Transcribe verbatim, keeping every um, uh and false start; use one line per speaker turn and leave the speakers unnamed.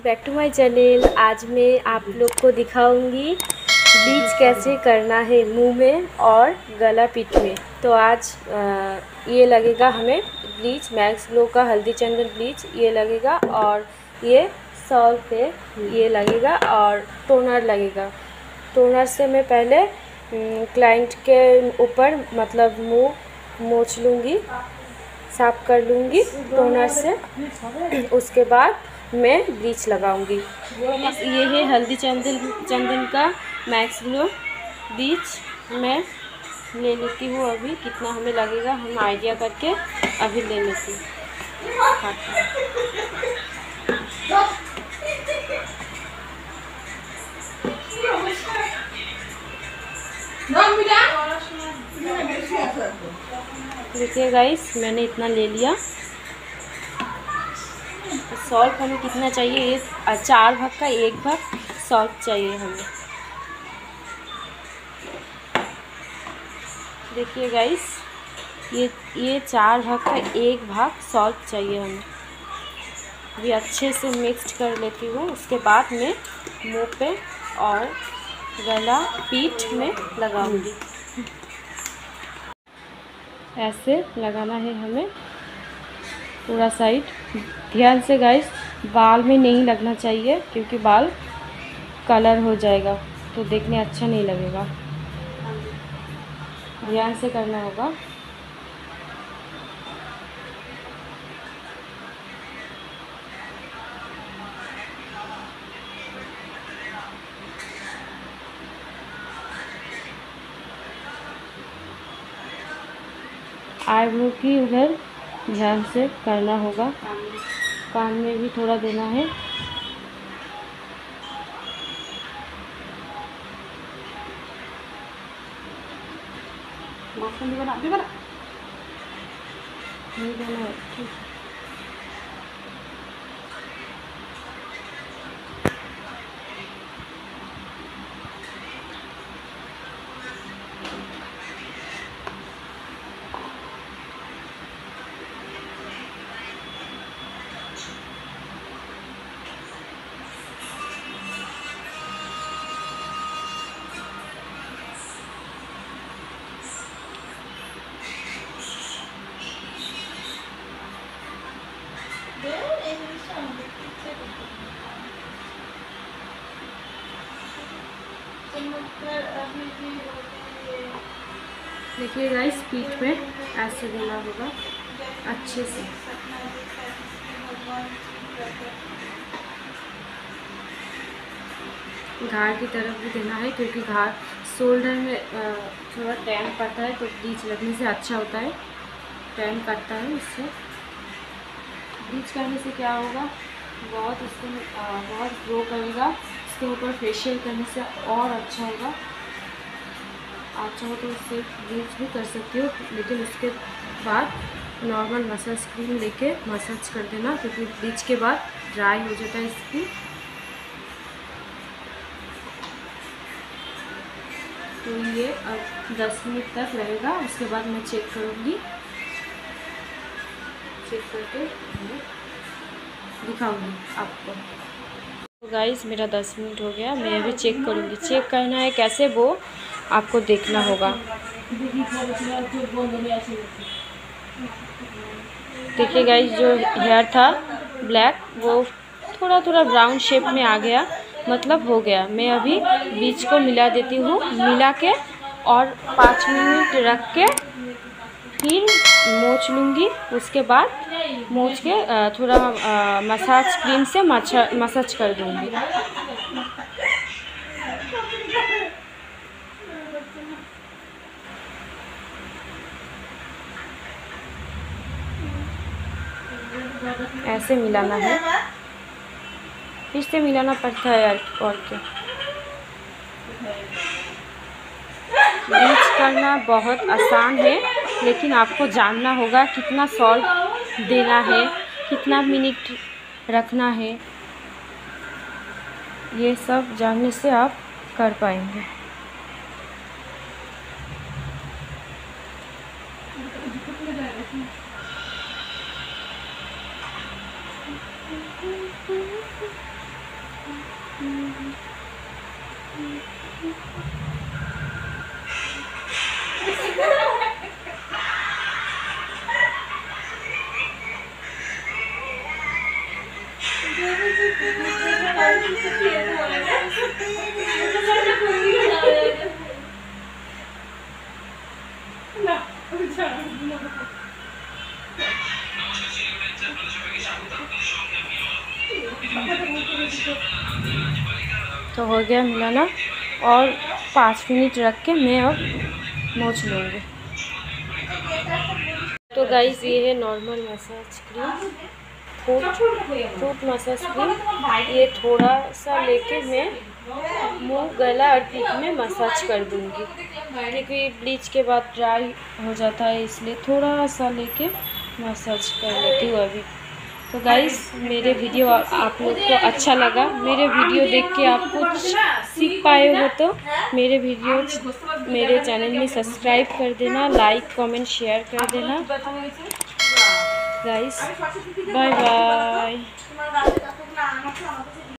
Back to my channel. आज मैं आप लोग को दिखाऊंगी ब्लीच कैसे करना है मुंह में और गला पीठ में। तो आज आ, ये लगेगा हमें ब्लीच, मैक्स ग्लो का हल्दी चंदन ब्लीच ये लगेगा, और ये सॉल्ट है ये लगेगा, और टोनर लगेगा। टोनर से मैं पहले क्लाइंट के ऊपर मतलब मुंह मोच लूँगी, साफ कर लूँगी टोनर से। उसके बाद मैं ब्लीच लगाऊंगी। ये है हल्दी चंदन चंदन का मैक्स ग्लो ब्लीच। मैं ले लेती हूँ, अभी कितना हमें लगेगा हम आइडिया करके अभी ले लेती हूँ। देखिए गाइस, मैंने इतना ले लिया। सॉल्ट हमें कितना चाहिए, ये चार भाग का एक भाग सॉल्ट चाहिए हमें। देखिए गाइस, ये ये चार भाग का एक भाग सॉल्ट चाहिए हमें। अभी अच्छे से मिक्स कर लेती हूँ। उसके बाद मैं मुंह पे और गला पीठ में लगाऊंगी। ऐसे लगाना है हमें पूरा साइड। ध्यान से गाइस, बाल में नहीं लगना चाहिए क्योंकि बाल कलर हो जाएगा तो देखने अच्छा नहीं लगेगा। ध्यान से करना होगा। आईब्रो की उधर ध्यान से करना होगा, कान में भी थोड़ा देना है। नहीं देना है, ठीक। देखिए गाइस, पीठ में ऐसे देना होगा अच्छे से। घाट की तरफ भी देना है क्योंकि घाट शोल्डर में थोड़ा टैन पड़ता है तो ब्लीच लगने से अच्छा होता है। टैन कटता है इससे। ब्लीच करने से क्या होगा, बहुत इसको बहुत ग्लो करेगा। इसके ऊपर फेशियल करने से और अच्छा होगा। आप चाहो तो इससे ब्लीच भी कर सकते हो, लेकिन उसके बाद नॉर्मल मसाज क्रीम लेके मसाज कर देना क्योंकि ब्लीच के बाद ड्राई हो जाता है स्किन। तो ये अब दस मिनट तक रहेगा। उसके बाद मैं चेक करूँगी, चेक करके दिखाऊंगी आपको। तो गाइस, मेरा दस मिनट हो गया। मैं अभी चेक करूँगी। चेक करना है कैसे, वो आपको देखना होगा। देखिए गाइस, जो हेयर था ब्लैक वो थोड़ा थोड़ा ब्राउन शेप में आ गया, मतलब हो गया। मैं अभी ब्लीच को मिला देती हूँ। मिला के और पाँच मिनट रख के फिर मोच लूँगी। उसके बाद मोच के थोड़ा मसाज क्रीम से मसाज कर दूँगी। ऐसे मिलाना है, इससे मिलाना पड़ता है यार, और क्या। ब्लीच करना बहुत आसान है, लेकिन आपको जानना होगा कितना सॉल्ट देना है, कितना मिनट रखना है। ये सब जानने से आप कर पाएंगे। तो हो गया मिलाना, और पाँच मिनट रख के मैं अब मोच लूँगी। तो गाइस ये है normal massage cream, foot foot massage cream. ये थोड़ा सा लेके मैं मुंह, गला और पीठ में मसाज कर दूँगी, क्योंकि ब्लीच के बाद ड्राई हो जाता है, इसलिए थोड़ा सा लेके मसाज कर लेती हूँ अभी। तो गाइस मेरे वीडियो आप लोग को अच्छा लगा, मेरे वीडियो देख के आप कुछ सीख पाए हो तो मेरे वीडियो मेरे चैनल में सब्सक्राइब कर देना, लाइक कमेंट शेयर कर देना गाइस। Bye bye.